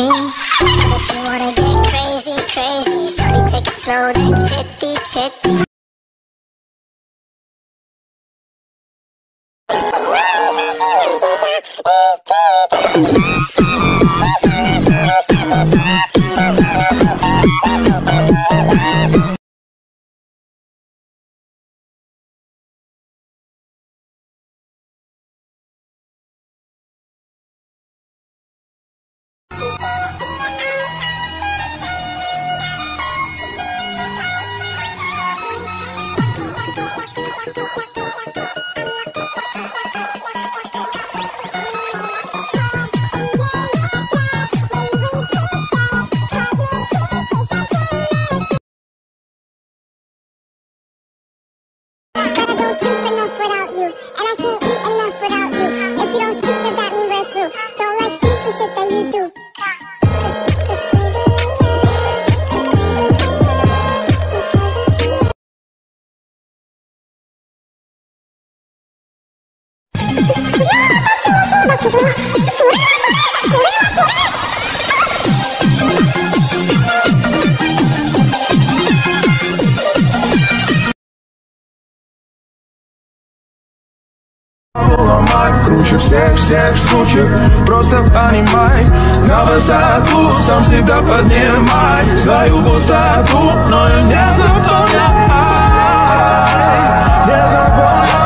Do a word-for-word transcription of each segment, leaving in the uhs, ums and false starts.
me. But you wanna get crazy, crazy. Shawty, take it slow, then chitty, chitty. Круче всех-всех штучек, просто понимай, на высоту сам себя поднимай свою пустоту, но и не заполняй, не заполняй.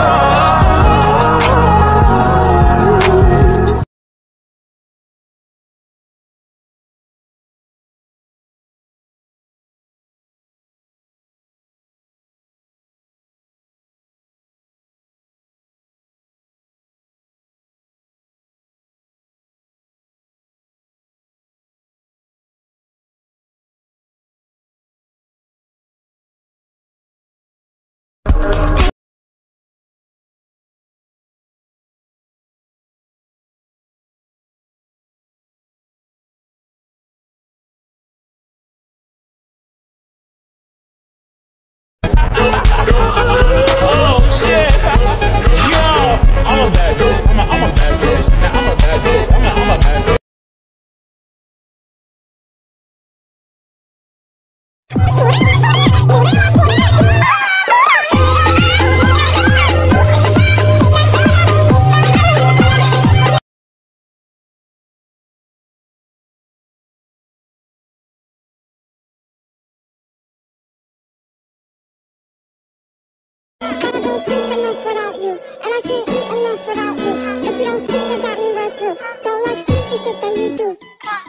Oh shit! Yo, I'm a bad dude. I'm a, I'm a bad dude. Now I'm a bad dude. I'm a, I'm a bad dude. I don't sleep enough without you, and I can't eat enough without you. If you don't speak, does that mean we're through? Don't like sneaky shit, then you do.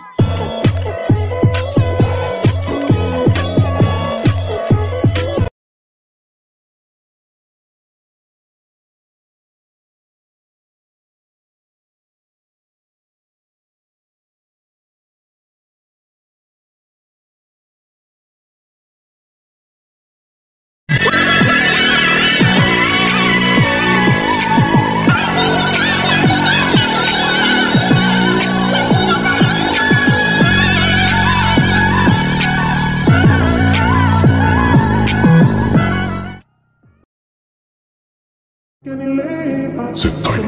Sit tight.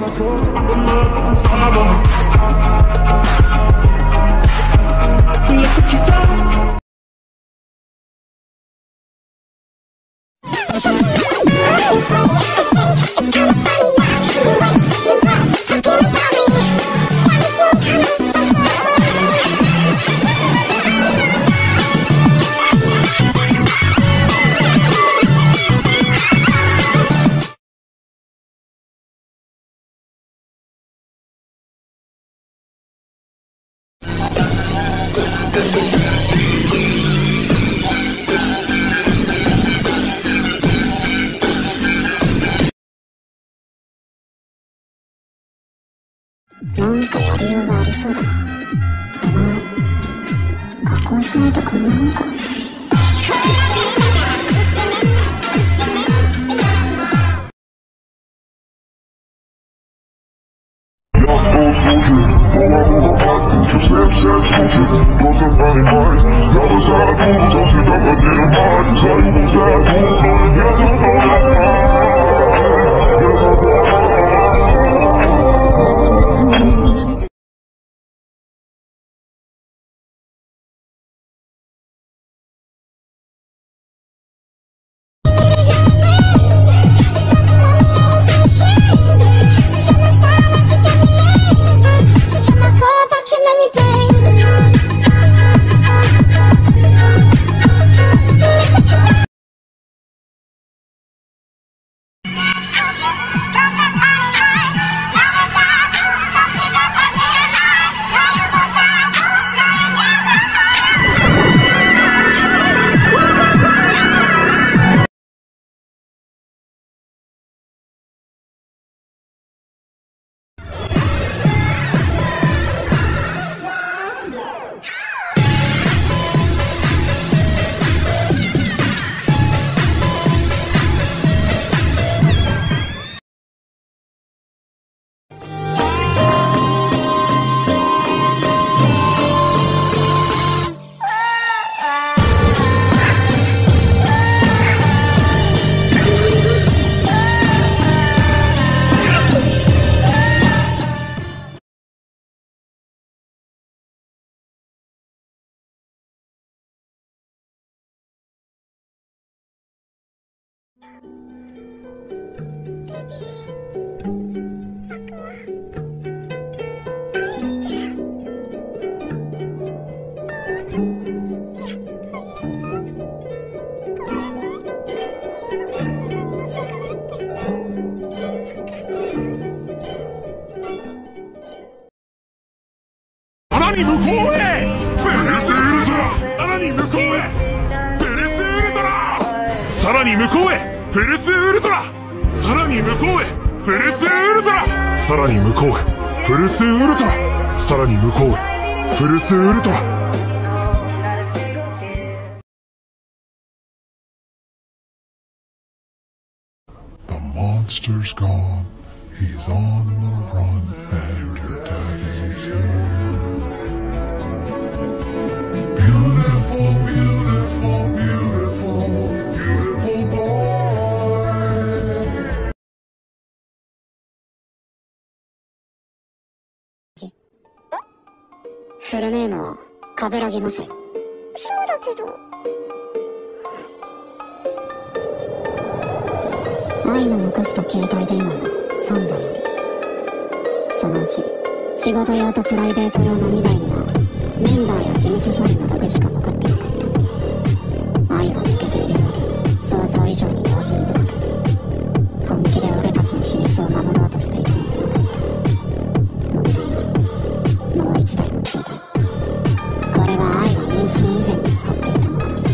なんかやりようがありそうだな。お前、加工しないとこんなもんか。 さらに向こうへブルスウルトラ、さらに向こうへブルスウルトラ、さらに向こうへブルスウルトラ、さらに向こうへブルスウルトラ、さらに向こうへブルスウルトラ、さらに向こうへブルスウルトラ。The monster's gone, he's on the run, and your daddy's here. Beautiful, beautiful, beautiful, beautiful boy. フルネームは冠城正也。そうだけど。愛の残した携帯電話はさんだいあり、そのうち仕事用とプライベート用のにだいにはメンバーや事務所社員のログしか残ってなかった。愛が抜けているので想像以上に用心深く、本気で俺たちの秘密を守ろうとしていたのでなかった。問題はもう一台の携帯。これは愛が妊娠以前に使っていたものだった。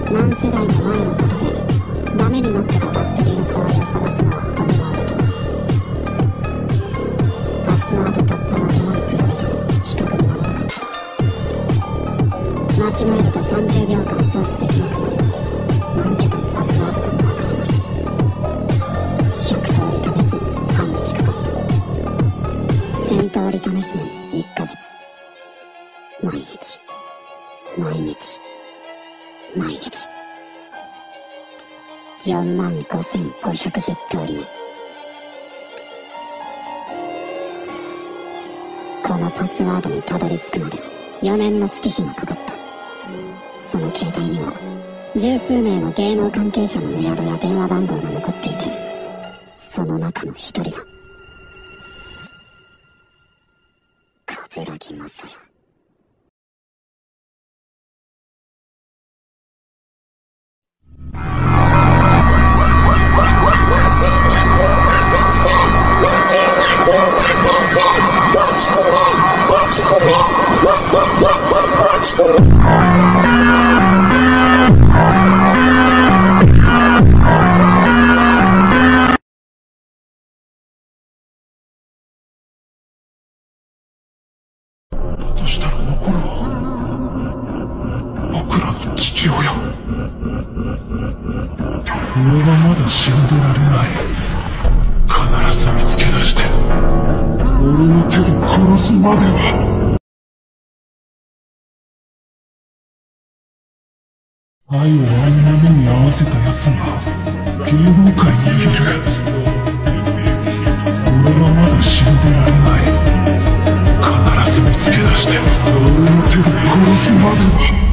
何世代も前のことでダメになってたバッテリーの代わりを探すのは骨が折れた。パスワード突破の手間に比べて比較にならなかった。間違えるとさんじゅうびょうかん操作できなくなり、何桁のパスワードかもわからない。ひゃくとおり試すのに半日かかった。せんとおり試すのにいっかげつ。毎日毎日毎日よんまんごせんごひゃくじゅうとおりめ。このパスワードにたどり着くまでよねんの月日がかかった。その携帯には十数名の芸能関係者のメアドや電話番号が残っていて、その中の一人が冠城正也。 だとしたら残るは僕らの父親。俺はまだ死んでられない。必ず見つけ出して俺の手で殺すまでは。愛をあんな目に合わせた奴が芸能界にいる。俺はまだ死んでられない。必ず見つけ出して俺の手で殺すまでは。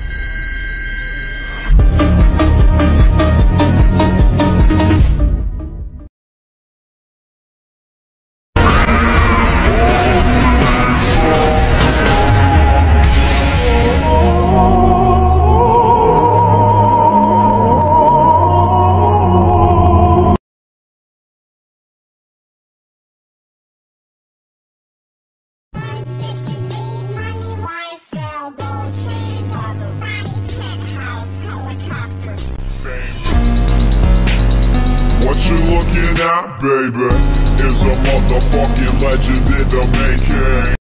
What you're looking at, baby, is a motherfucking legend in the making.